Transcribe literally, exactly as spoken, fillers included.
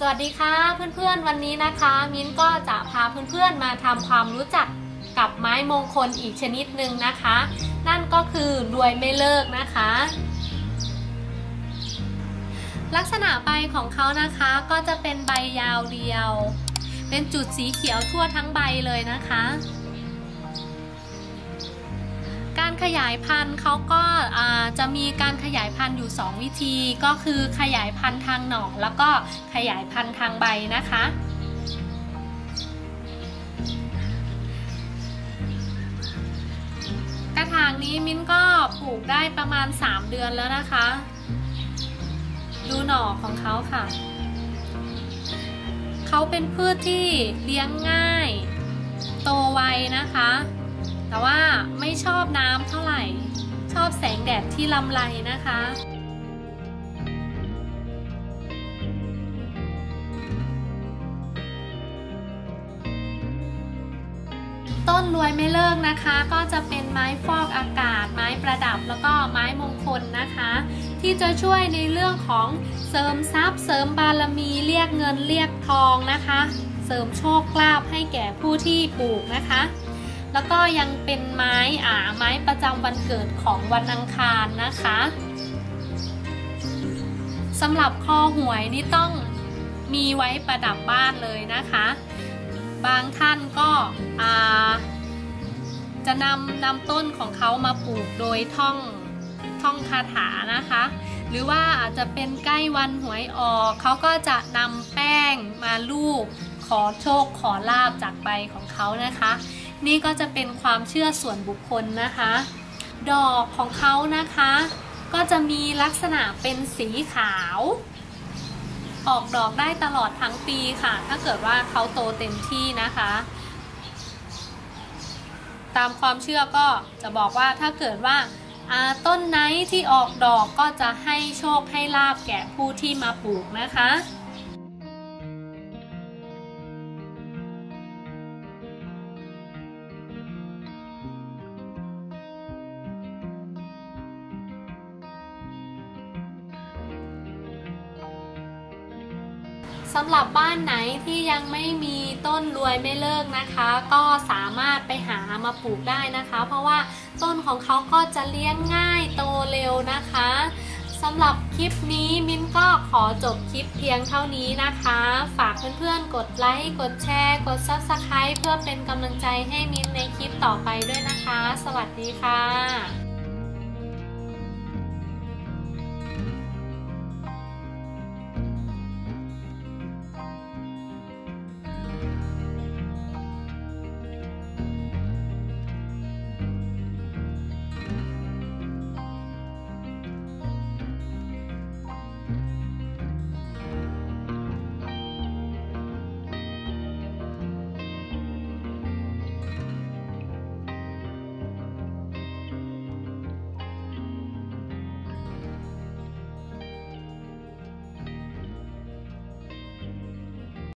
วัสดีค่ะเพื่อนๆวันนี้นะคะมิ้นก็จะพาเพื่อนๆมาทำความรู้จักกับไม้มงคลอีกชนิดหนึ่งนะคะนั่นก็คือรวยไม่เลิกนะคะลักษณะใบของเขานะคะก็จะเป็นใบยาวเรียวเป็นจุดสีเขียวทั่วทั้งใบเลยนะคะการขยายพันธุ์เขาก็จะมีการขยายพันธุ์อยู่สองวิธีก็คือขยายพันธุ์ทางหน่อแล้วก็ขยายพันธุ์ทางใบนะคะกระถางนี้มิ้นก็ปลูกได้ประมาณสามเดือนแล้วนะคะดูหน่อของเขาค่ะเขาเป็นพืชที่เลี้ยงง่ายโตไวนะคะแต่ว่าไม่ชอบน้ำเท่าไหร่ชอบแสงแดดที่ลำไรนะคะต้นรวยไม่เลิกนะคะก็จะเป็นไม้ฟอกอากาศไม้ประดับแล้วก็ไม้มงคลนะคะที่จะช่วยในเรื่องของเสริมทรัพย์เสริมบารมีเรียกเงินเรียกทองนะคะเสริมโชคลาภให้แก่ผู้ที่ปลูกนะคะแล้วก็ยังเป็นไม้อ่าไม้ประจำวันเกิดของวันอังคารนะคะสำหรับคอหวยนี่ต้องมีไว้ประดับบ้านเลยนะคะบางท่านก็อ่าจะนำนำต้นของเขามาปลูกโดยท่องท่องคาถานะคะหรือว่าอาจจะเป็นใกล้วันหวยออกเขาก็จะนำแป้งมาลูบขอโชคขอลาภจากใบของเขานะคะนี่ก็จะเป็นความเชื่อส่วนบุคคลนะคะดอกของเขานะคะก็จะมีลักษณะเป็นสีขาวออกดอกได้ตลอดทั้งปีค่ะถ้าเกิดว่าเขาโตเต็มที่นะคะตามความเชื่อก็จะบอกว่าถ้าเกิดว่าต้นไหนที่ออกดอกก็จะให้โชคให้ลาภแก่ผู้ที่มาปลูกนะคะสำหรับบ้านไหนที่ยังไม่มีต้นรวยไม่เลิกนะคะก็สามารถไปหามาปลูกได้นะคะเพราะว่าต้นของเขาก็จะเลี้ยงง่ายโตเร็วนะคะสำหรับคลิปนี้มิ้นก็ขอจบคลิปเพียงเท่านี้นะคะฝากเพื่อนๆกดไลค์กดแชร์กด ซับสไครบ์ เพื่อเป็นกำลังใจให้มิ้นในคลิปต่อไปด้วยนะคะสวัสดีค่ะ